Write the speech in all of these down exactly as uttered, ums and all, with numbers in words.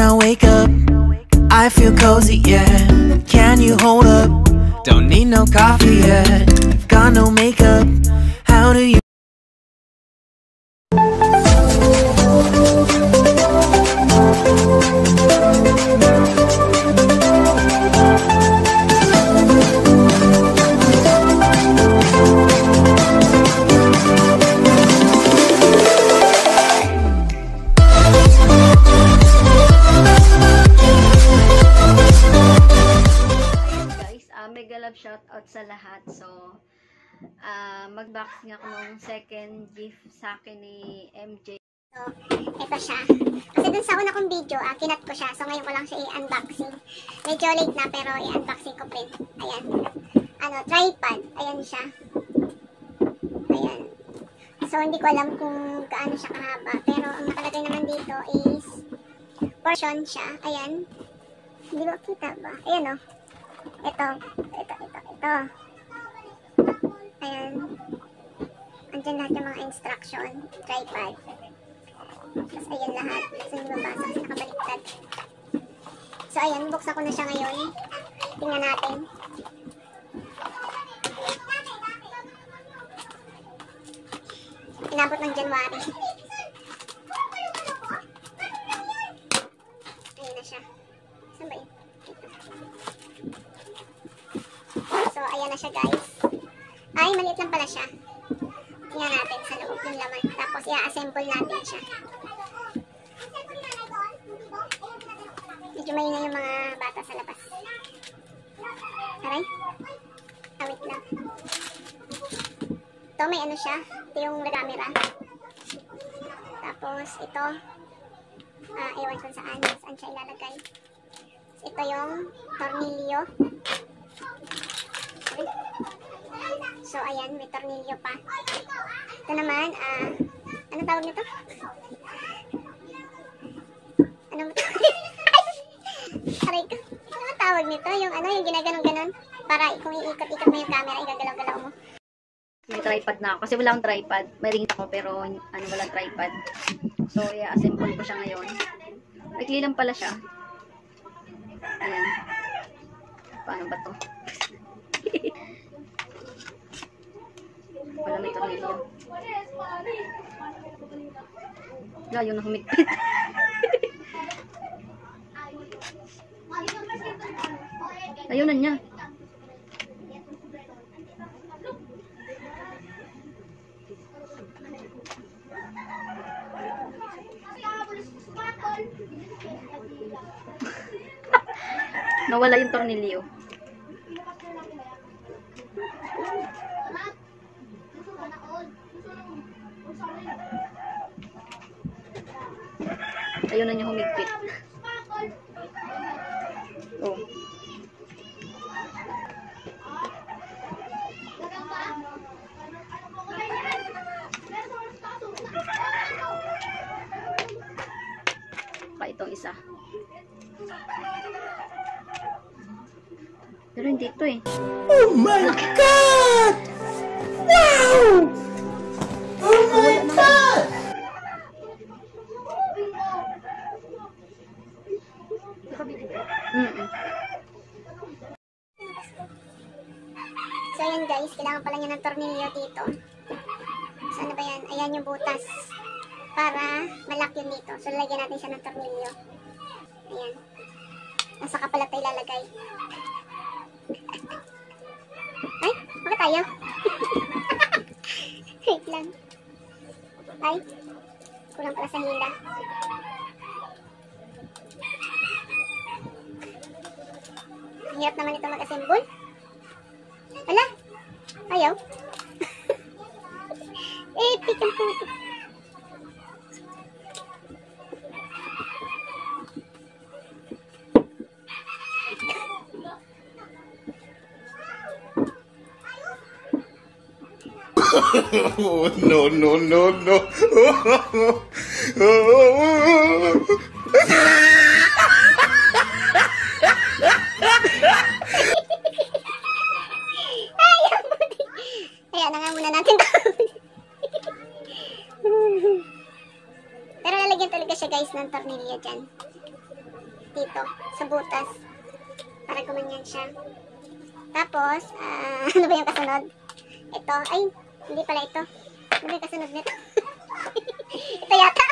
I wake up, I feel cozy, yeah. Can you hold up? Don't need no coffee yet. Got no makeup. How do you? Shout out sa lahat. So, uh, mag-boxing ako ng second gift sa akin ni M J. So, ito siya. Kasi dun sa una kong video, uh, kinat ko siya. So, ngayon ko lang siya i-unboxing. Medyo late na, pero i-unboxing ko pa rin. Ayan. Ano, tripod. Ayan siya. Ayan. So, hindi ko alam kung gaano siya kahaba. Pero, ang nakalagay naman dito is portion siya. Ayan. Hindi ba kita ba? Ayan o. Oh. Ito, ito, ito, ito. Ayan. Andyan lahat yung mga instruction. Tripod. Tapos ayan lahat. Tapos hindi mabasa kasi nakabaliktad. So ayan, buksan ko na siya ngayon. Tingnan natin. Inabot ng January. Ayan na siya. Saan ba yun? So, ayan na siya guys. Ay, maliit lang pala siya. Tingnan natin sa loob yung laman. Tapos, i-assemble natin siya. Medyo maingay yung mga bata sa labas. Aray. Awit lang. Ito, may ano siya. Ito yung camera. Tapos, ito. Ah, ewan kung saan. Saan siya ilalagay. Ito yung tornilyo. So, ayan, may tornilyo pa. Ito naman, ah, uh, ano tawag nito? Ano mo tawag? Aray ko. Ano mo tawag nito? Yung ano, yung ginaganon-ganon? Para kung iikot-ikot mo yung camera, igagalaw-galaw mo. May tripod na ako. Kasi wala akong tripod. May ring ako, pero ano, walang tripod. So, i-assemble ko siya ngayon. Ikli lang pala siya. Ayan. Paano ba to? Wala may tornilyo. Gayo na humigpit. Ayaw na niya. Nawala yung tornilyo. Ayaw na niya humigpit. Oh. Pa itong isa. Pero hindi ito eh. Oh my God! Wow! Oh my God! Mm-mm. So, ayan guys, kailangan pala niya ng tornilyo dito. So, ano ba yan? Ayan yung butas. Para malak yun dito. So, lalagyan natin siya ng tornilyo. Ayan. Nasa ka pala tayo ilalagay. Ay, bakit tayo? Wait lang. Ay, kulang pala sa hila. Ang hirap naman ito mag-assemble. Wala. Ayaw. Eh, pikan po ito. Oh, no, no, no, no. Kaya na nga muna natin to. Pero lalagyan talaga siya guys ng tornilyo dyan. dito, sa butas. Para gumanyan siya. Tapos, uh, ano ba yung kasunod? Ito, ay, hindi pala ito. Ano ba yung kasunod nito? Ito yata.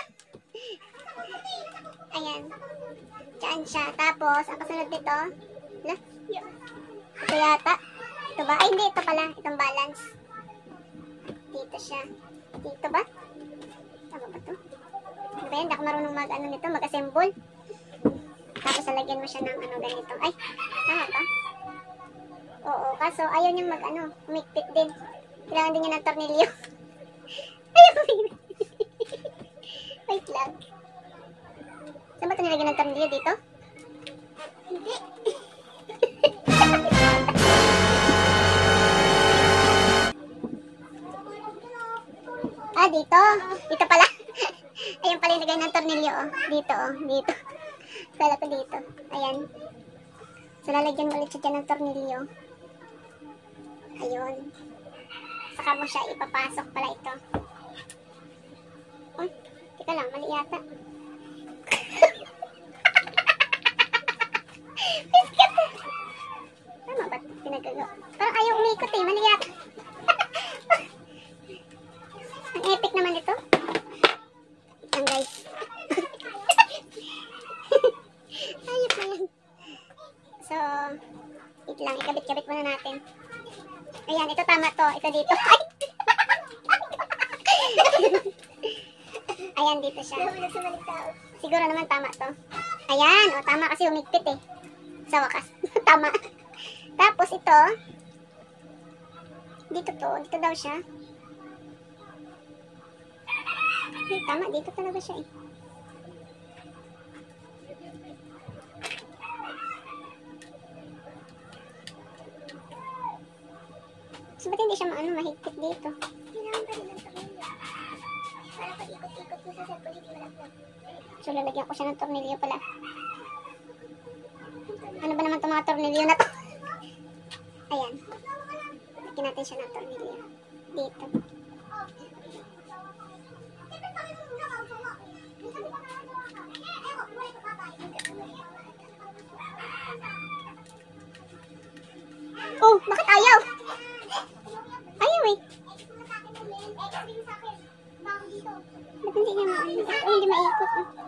Ayan. Diyan siya. Tapos, ang kasunod nito, na? Ito yata. Ito ba? Ay, hindi. Ito pala. Itong balance. Dito siya. Dito ba? Tama ba ito? Ano ba yan? Hindi ako marunong mag, ano nito, mag-assemble. Tapos, alagyan mo siya ng ano ganito. Ay, tama ba? Oo. Kaso, ayaw niyang mag, ano, umikpit din. Kailangan din niya ng tornilyo. Ayaw umikpit. Wait lang. Saan ba ito nilagyan ng tornilyo? Dito? Hindi. Ah, dito. Dito pala. Ayun pala yung lagay ng tornilyo, oh. Dito, oh. Dito. Kala ko dito. Ayan. So, lalagyan mo ulit siya dyan ng tornilyo. Ayun. Saka mo siya ipapasok pala ito. Oh, teka lang. Mali yata. Tama ba pinagagawa? Parang ayaw umikot eh. Mali yata. Ang epic naman ito. Yan guys. Ayop na yan. So, wait lang. Ikabit-kabit muna natin. Ayan, ito tama to. Ito dito. Ayan, dito siya. Siguro naman tama to. Ayan, o tama kasi umigpit eh. Sa wakas. Tama. Tapos ito, dito to. Dito daw siya. Ay, tama. Dito talaga siya eh. So, ba't hindi siya maano, mahigpit dito? So, lalagyan ko siya ng tornilyo pala. Ano ba naman itong mga tornilyo na to? Ayan. Lagyan natin siya ng tornilyo. Dito. Oh, bakit ayaw? Ayaw eh. Ba't hindi niya maikot? Ay, hindi maikot.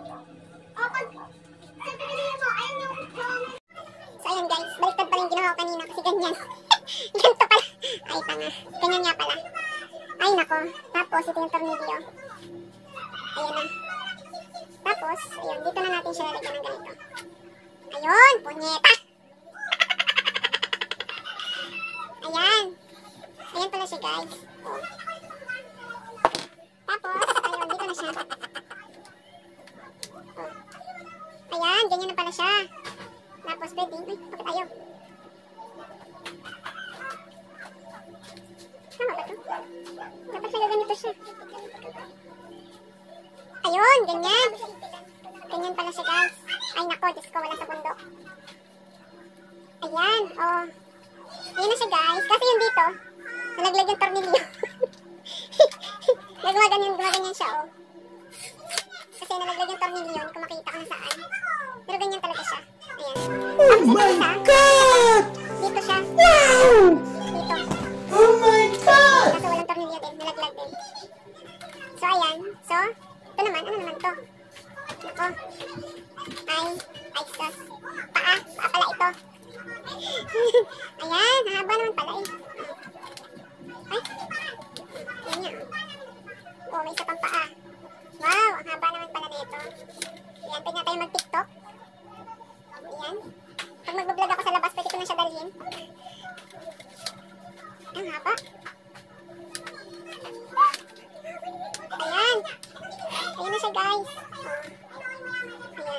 So, ayan guys. Baliktad pala yung ginawa ko kanina kasi ganyan. Ganito pala. Ay, tanga. Ganyan nga pala. Ay, nako. Tapos, ito yung tornilyo. Ayan na. Tapos, ayun. Dito na natin siya lalagyan ng ganito. Ayun, punyeta. Ayan. Ayan pala siya guys. Oh. Tapos, ayun, dito na siya. Oh. Ayan, ganyan na pala siya. Tapos, pwede. Ay, bakit ayaw? Tama ba ito? Dapat siya ganito siya. Ayun, ganyan. Ganyan pala siya guys. Ay, nako, Diyos ko, wala sa bundok. Ayan, oh. Ayan na siya guys. Kasi yung dito, nalaglag yung tornilyo. Gumaganyan, gumaganyan siya, oh. Kasi nalaglag yung tornilyo, kung makita ka na saan. Pero ganyan talaga siya. Ayan. Oh my God! Dito siya. Wow! Dito. Oh my God! Kaso walang tornilyo din, nalaglag din. So, ayan. So, ito naman, ano naman to? Ito. Ay, ay, sus. Paa, paa pala ito. Ayan, haba naman pala eh. Ay, yan niya. Oh, may isa pang paa. Wow, ang haba naman pala nito. Ayan, pwede na tayo mag-tiktok. Ayan. Pag mag-vlog ako sa labas, pwede ko na siya dalhin. Ang haba. Ayan. Ayan na siya guys. Ayan.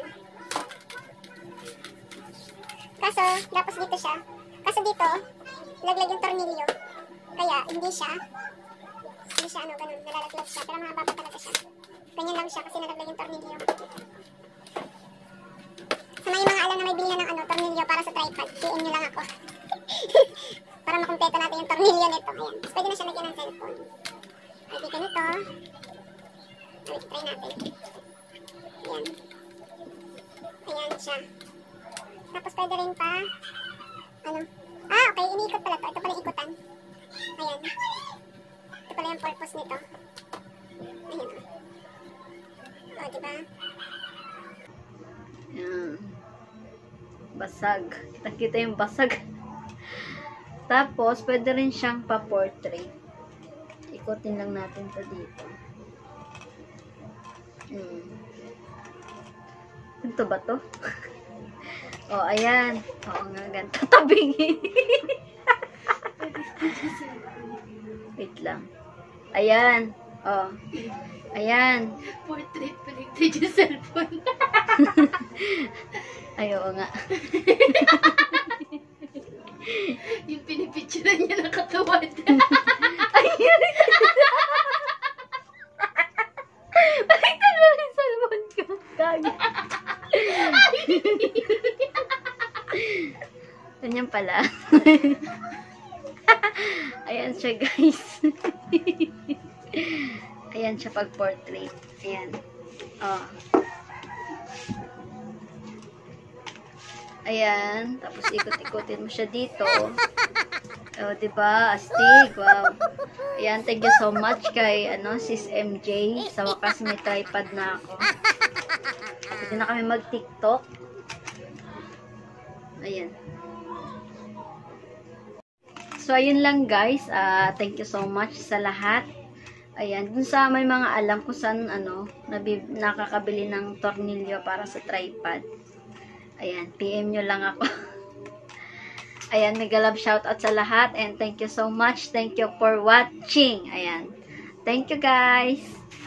Kaso, tapos dito siya. Kaso dito, laglag yung tornilyo. Kaya, hindi siya. Hindi siya, ano, ganun. Nalalaglag siya. Pero mahaba pa talaga siya. Ganyan lang siya kasi nalaglag yung tornilyo. Sa may mga alam na may bilhan ng ano, tornilyo para sa tripod, P M nyo lang ako. Para makumpleto natin yung tornilyo nito. Ayan. Tapos pwede na siya lagyan ng cellphone. Pwede ka nito. Wait, try natin. Ayan. Ayan siya. Tapos pwede rin pa, ano, ah, okay, iniikot pala to. Ito pala yung ikutan. Ayan. Ito pala yung purpose nito. Ayan. O, oh, diba? Ayan. Basag. Kita-kita yung basag. Tapos, pwede rin siyang pa-portrait. Ikutin lang natin to dito. Hmm. Ito ba to? Oh, ayan. Oo nga, ganito. Tabingin. Wait lang. Ayan. Oh. Ayan. Portrait connected yung cellphone. Ay, oo nga. Yung pinipicturean niya ng katawan. Ayun. Baliktad mo rin cellphone ko. Kaya. Ganyan pala. Ayan siya, guys. Ayan siya pag portrait. Ayan. Oh. Ayan. Tapos ikot-ikotin mo siya dito. Oh, diba? Astig. Wow. Ayan. Thank you so much kay ano, Sis M J. Sa wakas may tripod na ako. Pwede na kami mag-TikTok. Ayan. So, ayun lang guys. Uh, thank you so much sa lahat. Ayan. Dun sa may mga alam kung saan ano, nabib nakakabili ng tornilyo para sa tripod. Ayan. P M nyo lang ako. Ayan. Mega love shoutout sa lahat. And thank you so much. Thank you for watching. Ayan. Thank you guys.